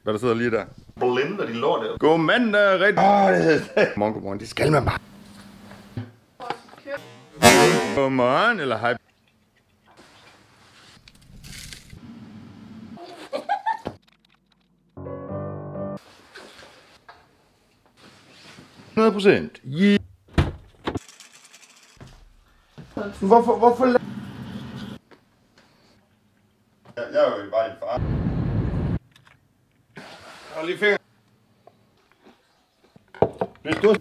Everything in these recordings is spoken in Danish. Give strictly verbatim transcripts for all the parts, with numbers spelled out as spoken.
Hvad der sidder lige der? Blinder de lort der. God mandag, rigtig. Åh, det hedder det. Godmorgen, godmorgen. Det skal man bare. Godmorgen, eller hej. hundrede procent. Yeah. Hvorfor, hvorfor la... Jeg, jeg er jo bare din far. Og lige fingeren. Hvis du...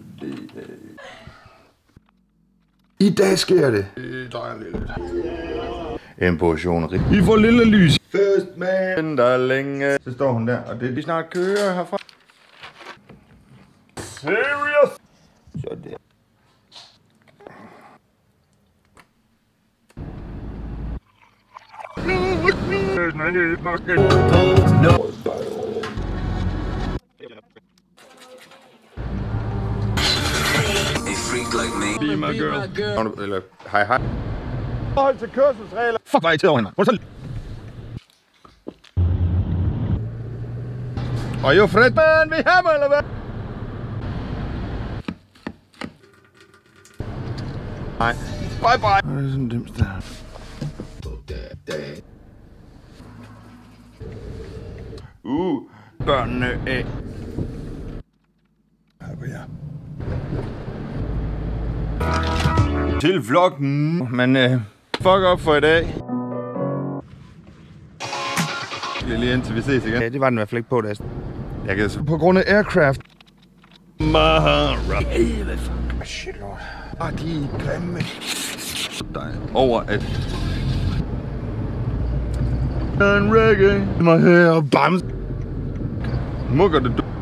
I dag sker det. Det drejer lidt. En portion rig. I får lille lys. First man. Der er længe. Så står hun der, og det vi snart kører herfra. Serious? Så det. No. A freak like me. Be my girl. Eller hej hej. Hold til kørselsregler. Fuck, hvor er I til over hende, mand. Og jo Fred, man, vi har mig, eller hvad? Nej. Bye bye. Det er sådan dims der. Uh, børnene af. Her går jeg. Til vloggen. Men uh, fuck op for i dag. Lige indtil vi ses igen. Ja, det var den i hvert fald ikke på, det. Jeg kan så på grund af aircraft. Mahara. Hey, hvad fuck? Shit, lord. Ah, de er grimme. dig over at en reggae mig her og bams mukker det du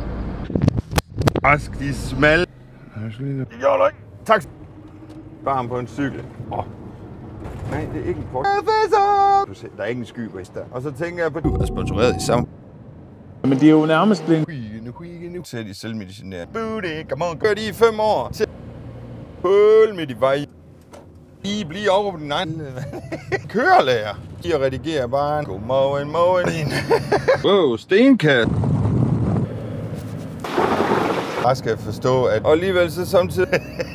ask de smalle. Det gjorde du ikke. Tak. Bare ham på en cykel. Åh. Oh. Nej, det er ikke en kort. Du ser, der er ikke en sky på der. Og så tænker jeg på, du er sponsoreret i sammen. Men det er jo nærmest blevet... Nu ser de selvmedicineret. Booty, come on, gør de i fem år. Hul med de vej. I bliver over på din egen kørelærer. De redigerer bare en god morgen, morgen. Wow, stenkat. Jeg skal forstå, at og alligevel så samtidig...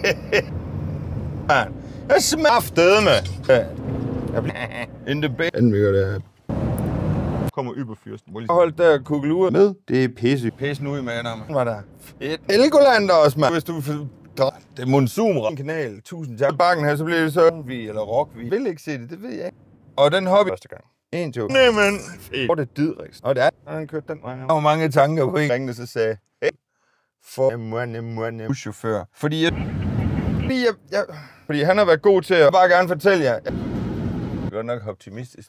Jeg smaftet med. Jeg bliver... In the bed. Den virker det her. Kommer yberfyrsten. Hold der kugelure med. Det er pisse. Pisse nu i maden, man. Var der fedt. Helgoland også, man. Hvis du... Det er Monsun kanal. Tusind tak. Bakken her, så bliver det så vi eller rock. Vi vil ikke se det, det ved jeg ikke. Og den hobby første gang. En, to. Nej, men. Fedt. Og det er didriks. Og det er, han kørte den vej. Der var mange tanker på en ringede, så sagde hey, for måne, måne, buschauffør. Fordi jeg... Fordi jeg, jeg... Fordi han har været god til at bare gerne fortælle jer. Jeg er godt nok optimistisk.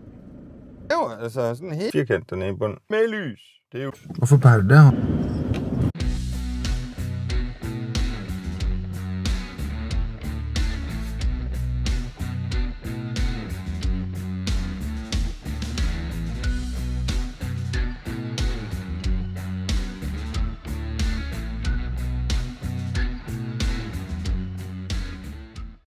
Det var altså sådan helt firkant dernede i bunden. Med lys. Det er jo... Hvorfor bare det der?